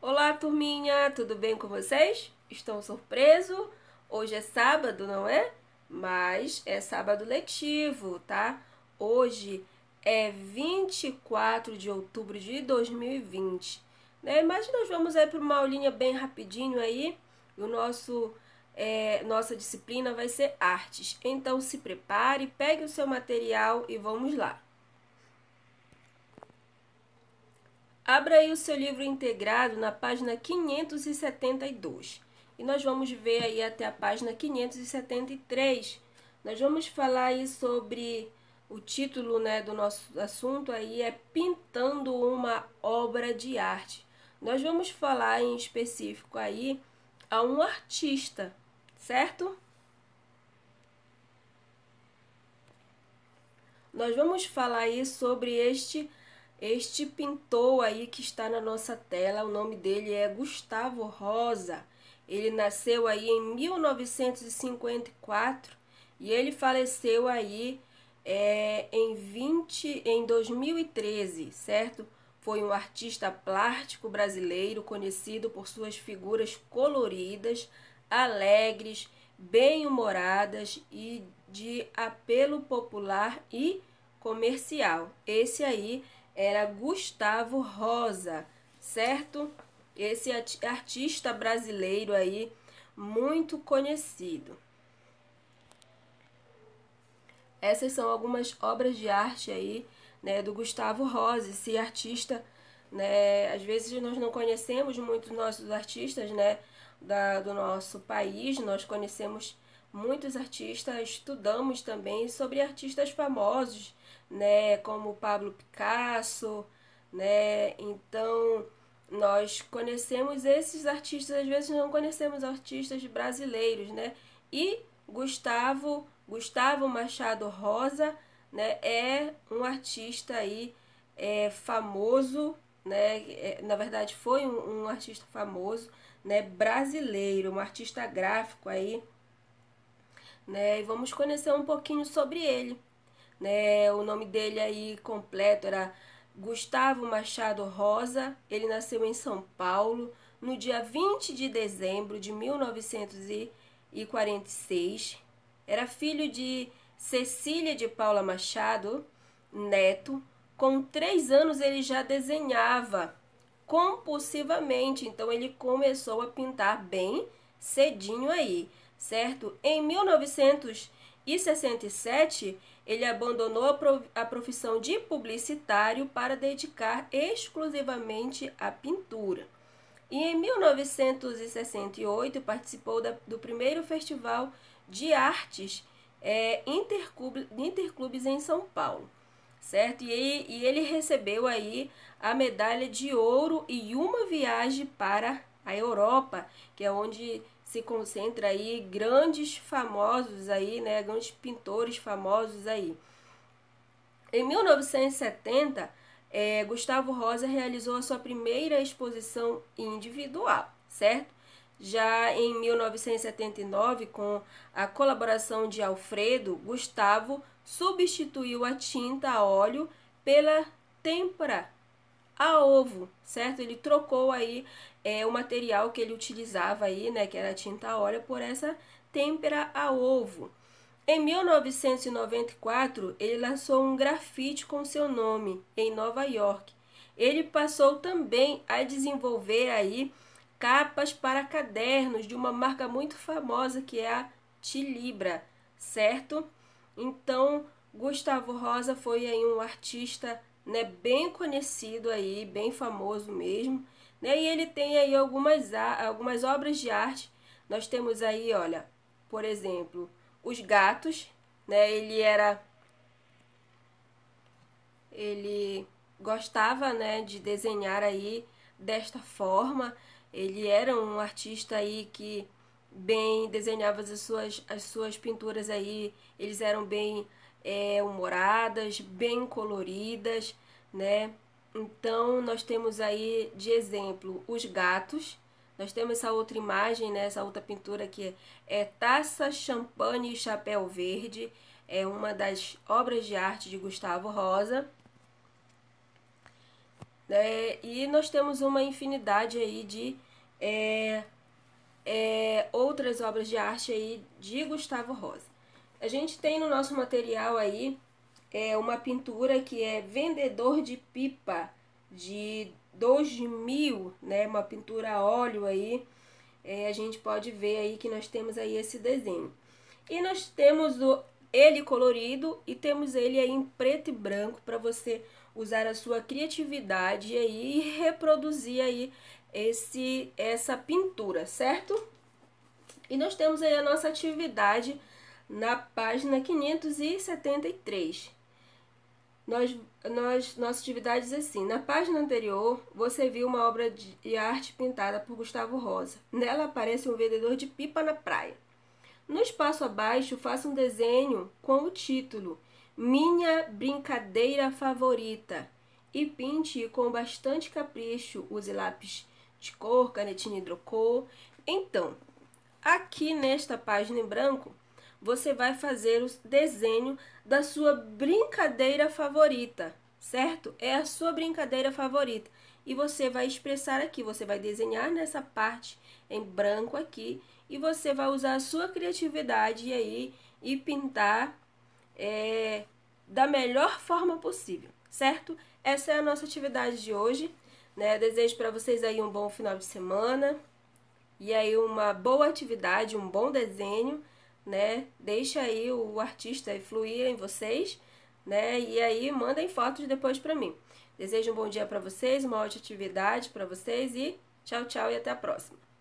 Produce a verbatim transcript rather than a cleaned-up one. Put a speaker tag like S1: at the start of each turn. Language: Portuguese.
S1: Olá, turminha, tudo bem com vocês? Estão surpresos? Hoje é sábado, não é? Mas é sábado letivo, tá? Hoje é vinte e quatro de outubro de dois mil e vinte, né? Mas nós vamos aí para uma aulinha bem rapidinho aí. O nosso é, nossa disciplina vai ser artes. Então se prepare, pegue o seu material e vamos lá. Abra aí o seu livro integrado na página quinhentos e setenta e dois. E nós vamos ver aí até a página quinhentos e setenta e três. Nós vamos falar aí sobre o título, né, do nosso assunto aí é Pintando uma Obra de Arte. Nós vamos falar em específico aí a um artista, certo? Nós vamos falar aí sobre este Este pintor aí que está na nossa tela, o nome dele é Gustavo Rosa. Ele nasceu aí em mil novecentos e cinquenta e quatro e ele faleceu aí é, em, vinte, em dois mil e treze, certo? Foi um artista plástico brasileiro conhecido por suas figuras coloridas, alegres, bem-humoradas e de apelo popular e comercial. Esse aí era Gustavo Rosa, certo? Esse artista brasileiro aí, muito conhecido. Essas são algumas obras de arte aí, né, do Gustavo Rosa, esse artista, né, às vezes nós não conhecemos muitos nossos artistas, né, da, do nosso país, nós conhecemos muitos artistas, estudamos também sobre artistas famosos, né, como Pablo Picasso, né, então nós conhecemos esses artistas, às vezes não conhecemos artistas brasileiros, né, e Gustavo, Gustavo Machado Rosa, né, é um artista aí é, famoso, né, é, na verdade foi um, um artista famoso, né, brasileiro, um artista gráfico aí, né, e vamos conhecer um pouquinho sobre ele, né, o nome dele aí completo era Gustavo Machado Rosa. Ele nasceu em São Paulo no dia vinte de dezembro de mil novecentos e quarenta e seis. Era filho de Cecília de Paula Machado Neto. Com três anos ele já desenhava compulsivamente, então ele começou a pintar bem cedinho aí, certo? Em mil novecentos e sessenta e sete, ele abandonou a profissão de publicitário para dedicar exclusivamente à pintura. E em mil novecentos e sessenta e oito participou da, do primeiro Festival de Artes é, Interclubes, Interclubes em São Paulo, certo? E, e ele recebeu aí a medalha de ouro e uma viagem para a Europa, que é onde se concentra aí grandes famosos aí, né, grandes pintores famosos aí. Em mil novecentos e setenta, é, Gustavo Rosa realizou a sua primeira exposição individual, certo? Já em mil novecentos e setenta e nove, com a colaboração de Alfredo, Gustavo substituiu a tinta a óleo pela têmpera a ovo, certo? Ele trocou aí é, o material que ele utilizava aí, né, que era a tinta a óleo, por essa têmpera a ovo. Em mil novecentos e noventa e quatro, ele lançou um grafite com seu nome em Nova York. Ele passou também a desenvolver aí capas para cadernos de uma marca muito famosa que é a Tilibra, certo? Então, Gustavo Rosa foi aí um artista, né, bem conhecido aí, bem famoso mesmo, né? E ele tem aí algumas, algumas obras de arte. Nós temos aí, olha, por exemplo, Os Gatos, né? Ele era ele gostava, né, de desenhar aí desta forma. Ele era um artista aí que bem desenhava as suas, as suas pinturas aí, eles eram bem é, humoradas, bem coloridas, né? Então, nós temos aí de exemplo Os Gatos. Nós temos essa outra imagem, né? Essa outra pintura que é Taça, Champanhe e Chapéu Verde. É uma das obras de arte de Gustavo Rosa. né? E nós temos uma infinidade aí de é, é, outras obras de arte aí de Gustavo Rosa. A gente tem no nosso material aí é, uma pintura que é Vendedor de Pipa, de dois mil, né? Uma pintura a óleo aí. É, a gente pode ver aí que nós temos aí esse desenho. E nós temos o, ele colorido e temos ele aí em preto e branco para você usar a sua criatividade aí e reproduzir aí esse, essa pintura, certo? E nós temos aí a nossa atividade na página quinhentos e setenta e três. Nós, nós, nossa atividade diz assim: na página anterior, você viu uma obra de arte pintada por Gustavo Rosa. Nela aparece um vendedor de pipa na praia. No espaço abaixo, faça um desenho com o título Minha Brincadeira Favorita e pinte com bastante capricho. Use lápis de cor, canetinha hidrocor. Então, aqui nesta página em branco, você vai fazer o desenho da sua brincadeira favorita, certo? É a sua brincadeira favorita. E você vai expressar aqui, você vai desenhar nessa parte em branco aqui e você vai usar a sua criatividade aí e pintar é, da melhor forma possível, certo? Essa é a nossa atividade de hoje, né? Desejo para vocês aí um bom final de semana e aí uma boa atividade, um bom desenho, né? Deixa aí o artista fluir em vocês, né? E aí mandem fotos depois para mim. Desejo um bom dia para vocês, uma ótima atividade para vocês e tchau, tchau e até a próxima.